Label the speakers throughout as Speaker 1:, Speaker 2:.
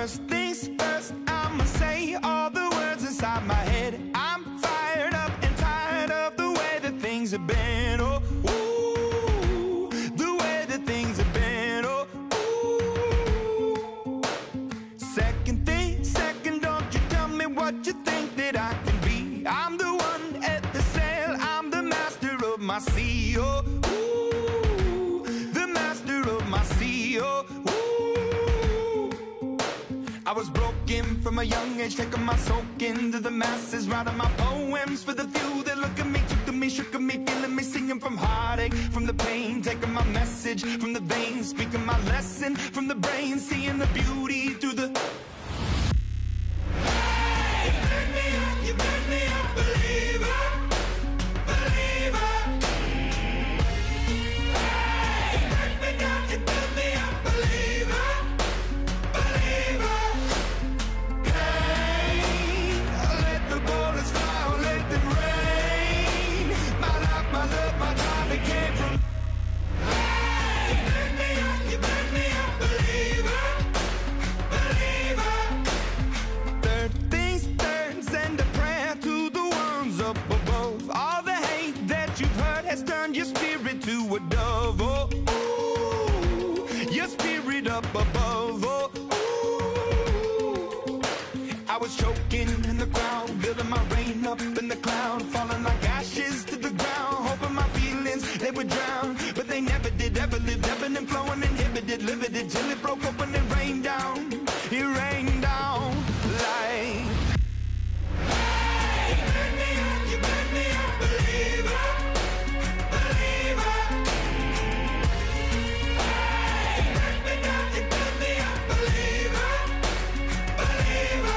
Speaker 1: First things first, I'ma say all the words inside my head. I'm fired up and tired of the way that things have been. Oh, ooh, the way that things have been. Oh, ooh. Second, don't you tell me what you think that I can be. I'm the one at the sail, I'm the master of my sea. Oh, ooh, the master of my sea. Oh, I was broken from a young age, taking my soak into the masses, writing my poems for the few that look at me, took to me, shook at me, feeling me, singing from heartache, from the pain, taking my message from the veins, speaking my lesson from the brain, seeing the beauty through the... Hey, you made me a believer, believer. Hey, you made me down, you made me a believer, believer. My love, my drive, it came from. Hey, you made me a believer, believer. Third things third, send a prayer to the ones up above. All the hate that you've heard has turned your spirit to a dove. Oh, ooh, your spirit up above. Oh, ooh. I was choking in the crowd, building my rain up in the cloud, falling like ashes to the ground, hoping my feelings, they would drown, but they never did, ever lived, ebbing and flowing, inhibited, limited, till it broke open and rained down, it rained down like... Hey, you made me a believer, believer. Hey, you made me down, you made me a believer, believer.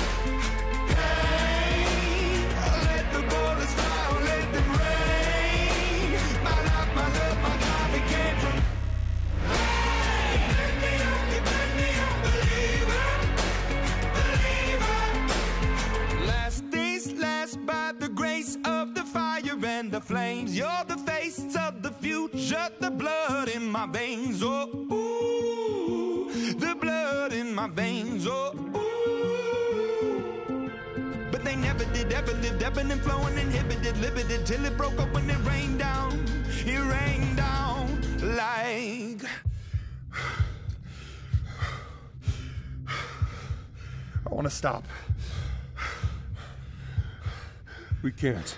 Speaker 1: And the flames, you're the face of the future, the blood in my veins. Oh, ooh, the blood in my veins. Oh, ooh. But they never did, ever lived, ebbing and flowing, inhibited, limited, till it broke up when it rained down. It rained down like...
Speaker 2: I want to stop. We can't.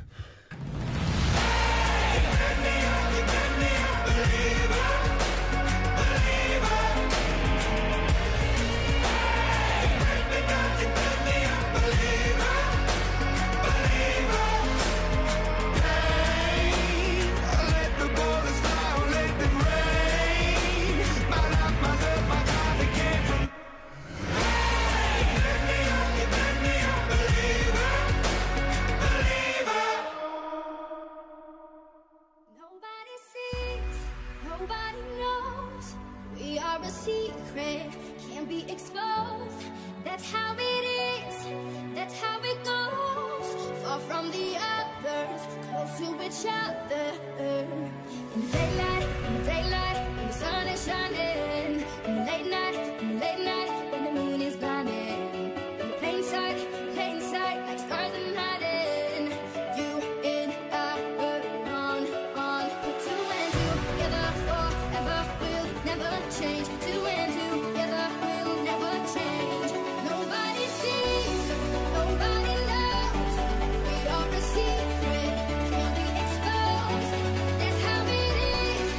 Speaker 3: Nobody knows we are a secret, can't be exposed. That's how it is, that's how it goes. Far from the others, close to each other. In the daylight, when the sun is shining. In the late night, when the moon is blinding. In the plain sight, like stars in hiding. You and I were on, put two and two together forever. We'll never change. Two and two together, we'll never change. Nobody sees, nobody knows. We are a secret, can't be exposed. That's how it is,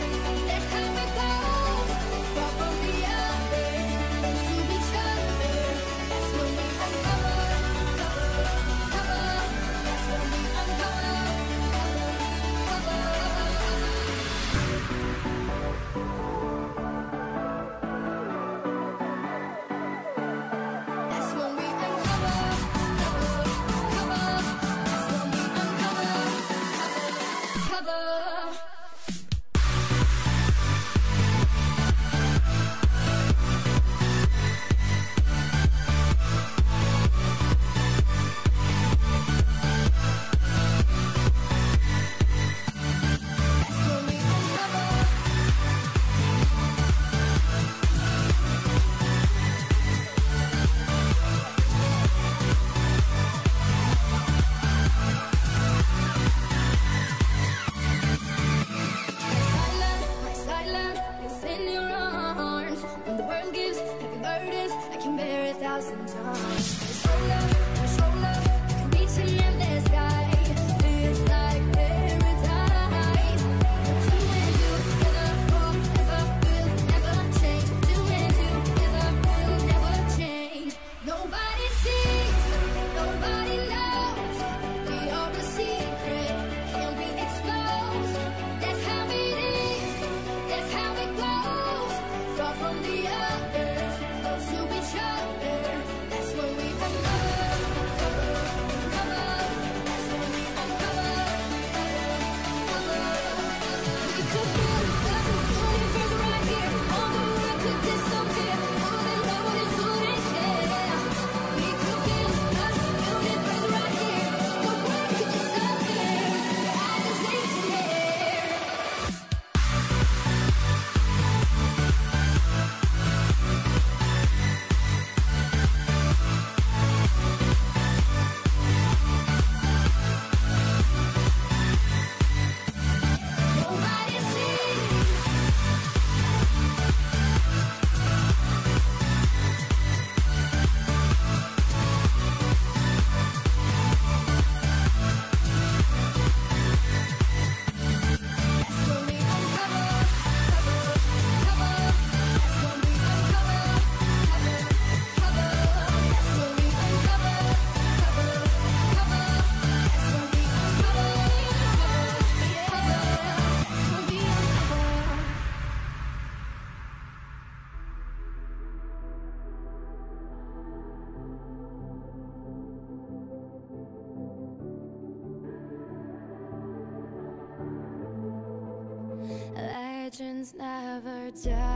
Speaker 3: Legends never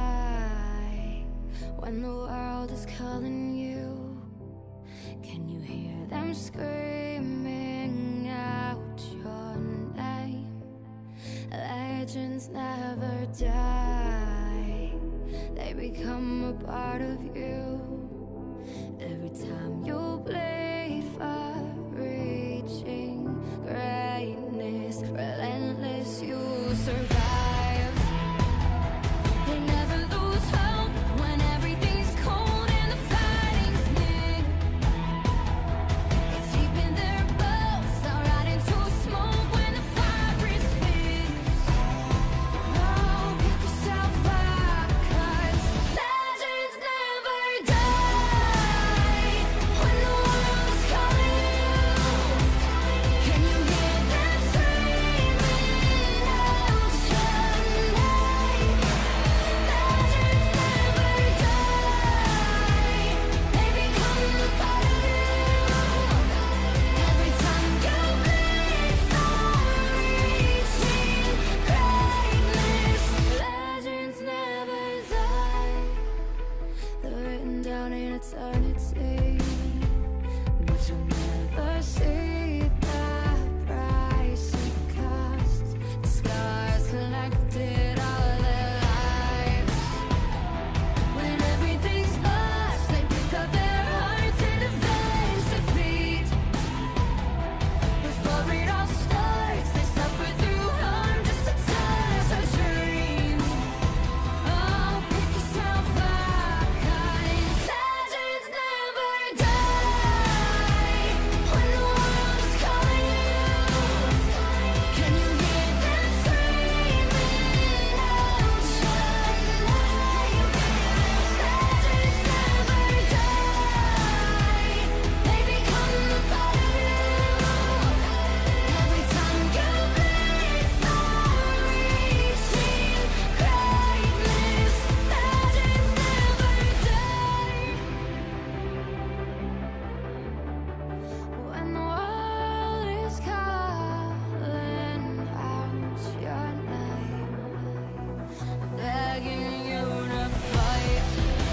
Speaker 3: die. When the world is calling you, can you hear them screaming out your name? Legends never die. They become a part of you. Every time you bleed for reaching greatness, relentless, you survive. They never lose hope when everything's cold and the fighting's near. It's deep in their bones, they'll rot into smoke when the fire is fierce. Oh, pick yourself up, 'cause legends never die. When the world is calling you, can you hear them screaming out your name? Legends never die. They become a part of you. Every time you bleed for reaching greatness, legends never die. They're written down in eternity, but you'll never see the price it cost. The scars collected all their lives. When everything's lost, they pick up their hearts and avenge defeat. Before it all starts, they suffer through harm just to touch a dream. Oh, pick yourself up, 'cause legends never die. When the world is calling you, can you hear them screaming out your name? Legends never die. They become a part of you. Every time you bleed for reaching greatness, legends never die. When the world is calling out your name, begging you to fight.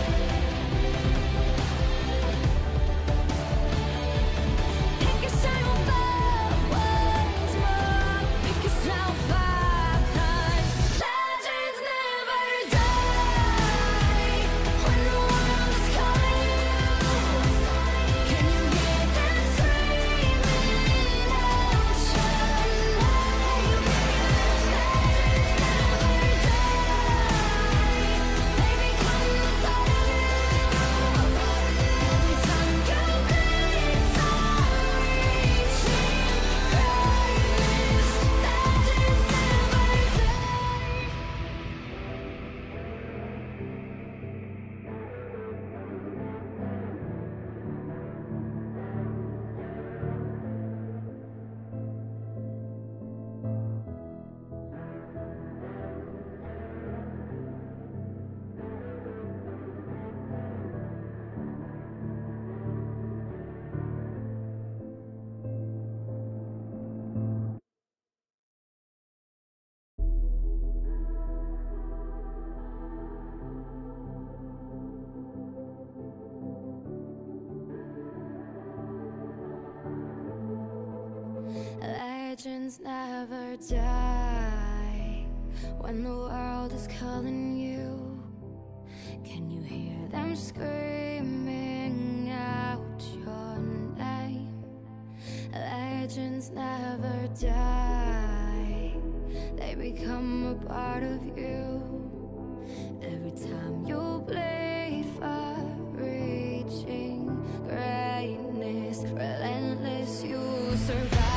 Speaker 3: Pick yourself up once more. Pick yourself up, 'cause legends never die. When the world is calling you, can you hear them screaming out your name? Legends never die. They become a part of you. Every time you bleed for reaching greatness, legends never die. Legends never die. When the world is calling you, can you hear them screaming out your name? Legends never die. They become a part of you. Every time you bleed for reaching greatness, relentless, you survive.